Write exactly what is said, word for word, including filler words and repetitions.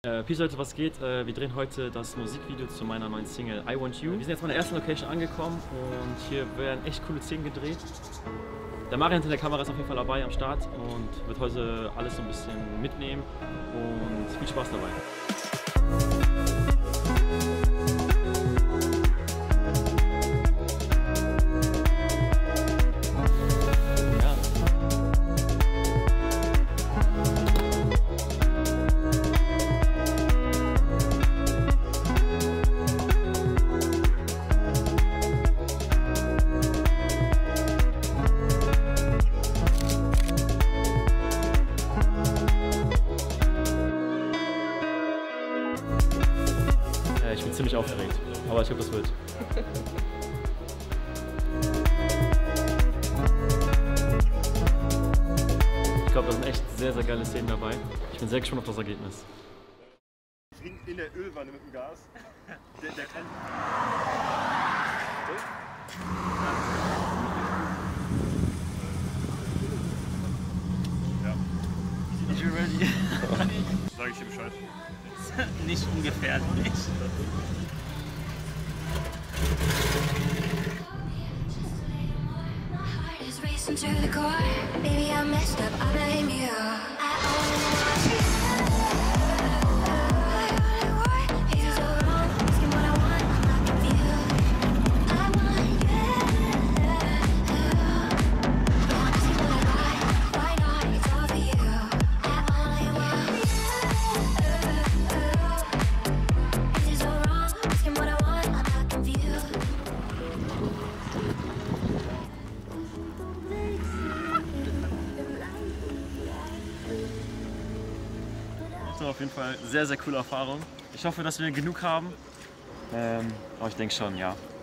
Äh, Peace Leute, was geht? Äh, wir drehen heute das Musikvideo zu meiner neuen Single I Want You. Wir sind jetzt mal in der ersten Location angekommen und hier werden echt coole Szenen gedreht. Der Marian hinter der Kamera ist auf jeden Fall dabei am Start und wird heute alles so ein bisschen mitnehmen und viel Spaß dabei. Ich bin ziemlich aufgeregt, aber ich glaube, das wird. Ich glaube, da sind echt sehr, sehr geile Szenen dabei. Ich bin sehr gespannt auf das Ergebnis. In, in der Ölwanne mit dem Gas. Der, der kann. Ja. Is you ready? Sag ich dir Bescheid. Nicht ungefährlich. Das war auf jeden Fall sehr, sehr coole Erfahrung. Ich hoffe, dass wir genug haben. Ähm, aber ich denke schon, ja.